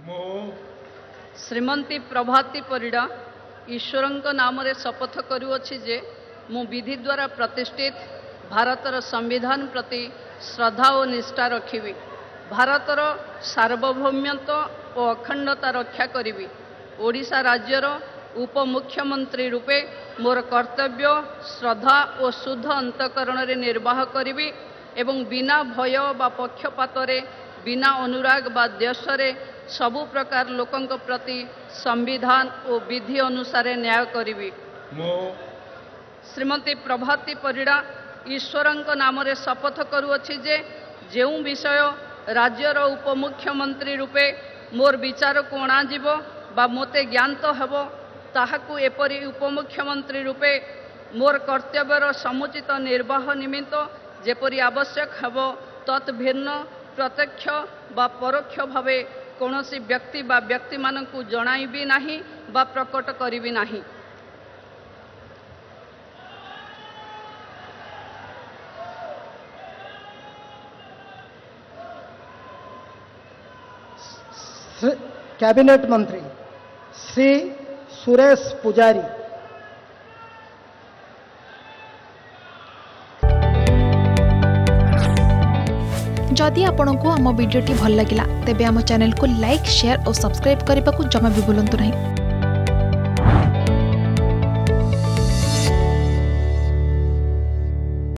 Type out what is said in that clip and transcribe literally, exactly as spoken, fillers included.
श्रीमती प्रभाती परिडा ईश्वरंक नाम रे शपथ करुअछि जे मु विधि द्वारा प्रतिष्ठित भारतर संविधान प्रति श्रद्धा और निष्ठा रखिबि, भारतर सार्वभौमत्व और अखंडता रक्षा करिबि, ओडिशा राज्यर उपमुख्यमंत्री रूपे मोर कर्तव्य श्रद्धा और शुद्ध अंतकरण रे निर्वाह करिबि एवं बिना भय बा पक्षपात रे बिना अनुराग बा देश रे सबु प्रकार लोकंक प्रति संविधान और विधि अनुसार न्याय करिबि। श्रीमती प्रभाती परिडा ईश्वरंक नाम रे शपथ करुअछि जे जेउ विषय राज्यर उपमुख्यमंत्री रूपे मोर विचार को अणाजिब बा मोते ज्ञात हेबो ताहाकु एपरि उपमुख्यमंत्री रूपे मोर कर्तव्यर समुचित निर्वाह निमित्त जेपरि आवश्यक हेबो तत् भिन्न प्रत्यक्ष बा परोक्ष भावे कौनसी व्यक्ति बा व्यक्ति मानकु जणाइबि नाही बा प्रकट करिबि नाही। कैबिनेट मंत्री श्री सुरेश पुजारी। जदि आपंक आम भिडी भल लगा तेब आम चैनल को लाइक शेयर और सब्सक्राइब करने को जमा भी भूलु नहीं।